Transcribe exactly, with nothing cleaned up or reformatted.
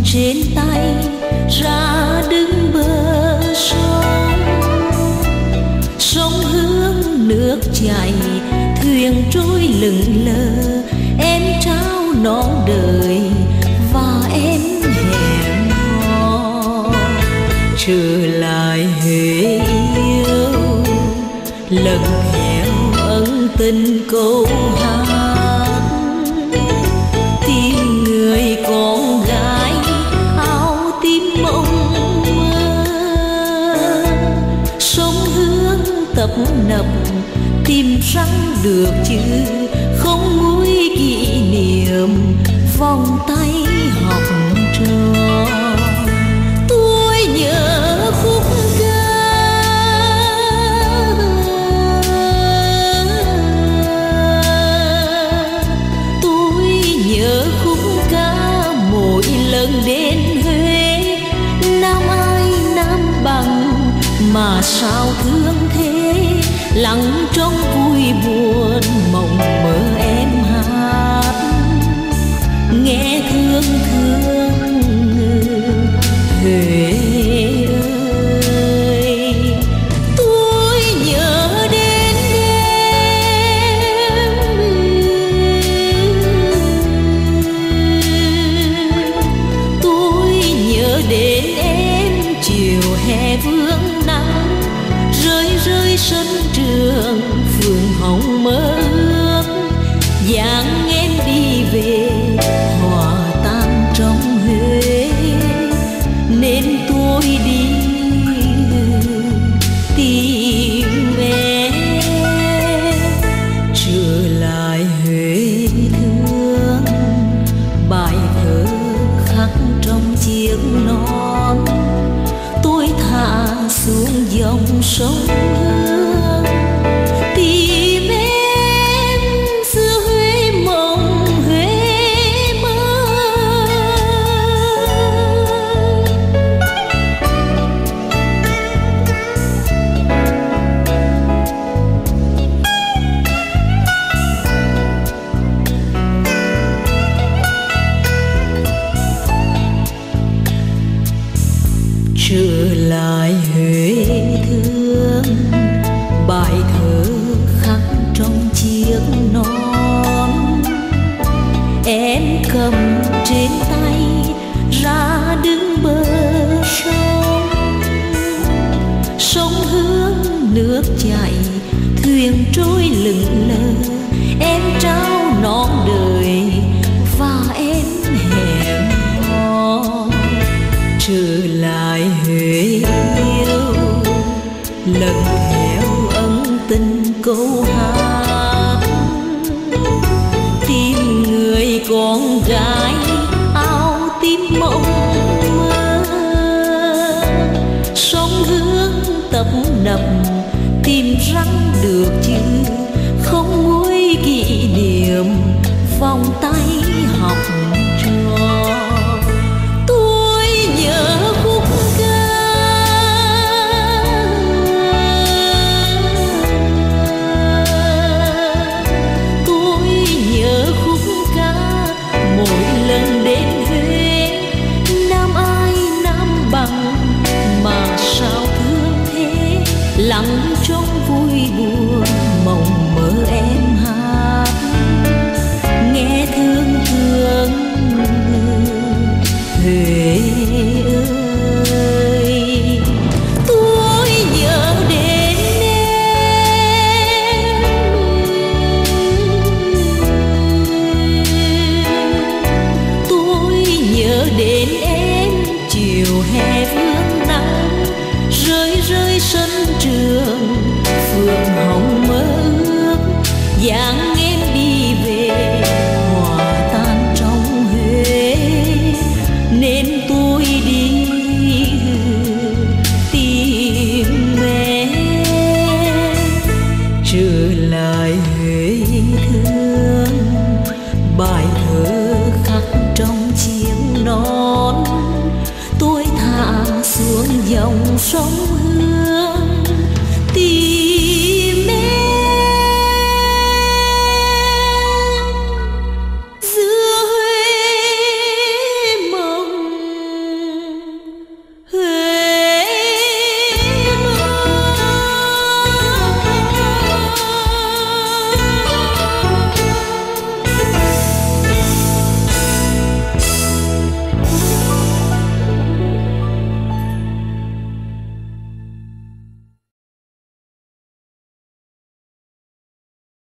trên tay ra đứng bờ sông. Sông hướng nước chảy, thuyền trôi lững lờ, em trao non đời và em hẹn hò trở lại Huế yêu, lần theo ân tình câu hát. Tìm người con gái áo tím mộng mơ, sông hướng tấp nập tìm răng được chứ không nguôi kỷ niệm vòng tay học trò. Tôi nhớ khúc ca tôi nhớ khúc ca mỗi lần đến Huế. Nam ai nam bằng mà sao thương thế, lặng trong vui buồn mộng mơ em hát. Nghe thương thương Huế ơi, tôi nhớ đến em. Tôi nhớ đến em chiều hè vương nắng, rơi rơi sân trường phường hồng mơ ước. Dáng em đi về hòa tan trong Huế, nên tôi đi tìm em trở lại Huế thương. Bài thơ khắc trong chiếc nón, tôi thả xuống dòng sông Hương tìm em xưa Huế mộng Huế mơ. Trở lại Huế thương, bài thơ khắc trong chiếc nón, em cầm trên tay ra đứng bờ sông. Sông hướng nước chảy, thuyền trôi lững lờ, em trao non đời và em hẹn hò trở lại Huế yêu, lần theo ân tình câu hát. Tìm người con gái áo tím mộng mơ, sông hướng tấp nập tìm răng được chứ không nguôi kỷ niệm vòng tay học